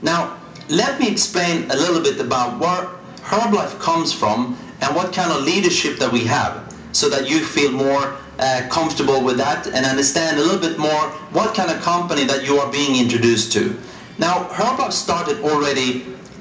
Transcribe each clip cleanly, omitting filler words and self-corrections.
Now, let me explain a little bit about where Herbalife comes from and what kind of leadership that we have, so that you feel more comfortable with that and understand a little bit more what kind of company that you are being introduced to. Now, Herbalife started already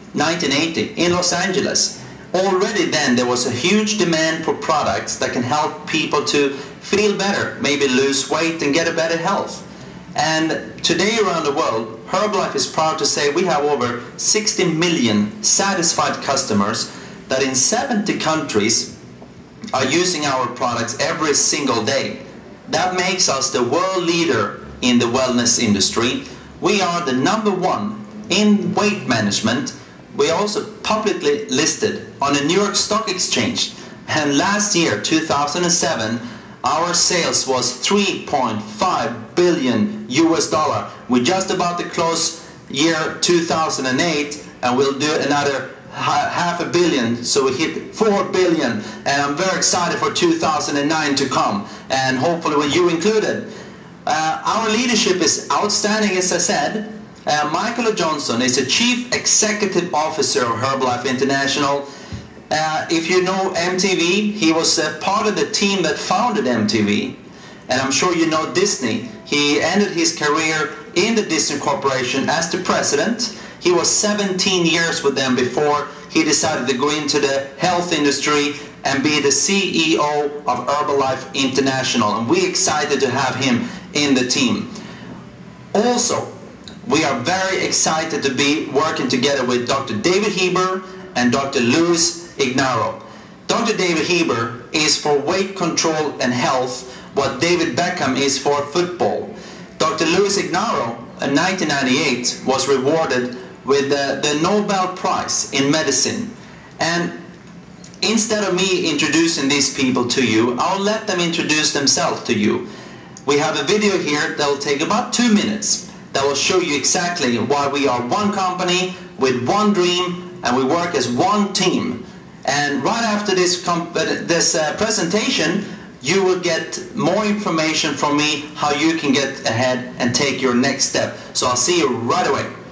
1980 in Los Angeles. Already then there was a huge demand for products that can help people to feel better, maybe lose weight and get a better health. And today around the world, Herbalife is proud to say we have over 60 million satisfied customers that in 70 countries are using our products every single day. That makes us the world leader in the wellness industry. We are the #1 in weight management. We are also publicly listed on the New York Stock Exchange. And last year, 2007, our sales was $3.5 billion US. We're just about to close year 2008, and we'll do another $500 million, so we hit $4 billion. And I'm very excited for 2009 to come, and hopefully with you included. Our leadership is outstanding, as I said. Michael Johnson is the Chief Executive Officer of Herbalife International. If you know MTV, he was part of the team that founded MTV. And I'm sure you know Disney. He ended his career in the Disney Corporation as the president. He was 17 years with them before he decided to go into the health industry and be the CEO of Herbalife International. And we're excited to have him in the team. Also, we are very excited to be working together with Dr. David Heber and Dr. Luis Ignarro. Dr. David Heber is for weight control and health what David Beckham is for football. Dr. Luis Ignarro in 1998 was rewarded with the Nobel Prize in medicine. And instead of me introducing these people to you, I'll let them introduce themselves to you. We have a video here that will take about 2 minutes that will show you exactly why we are one company with one dream and we work as one team. And right after this presentation, you will get more information from me how you can get ahead and take your next step. So I'll see you right away.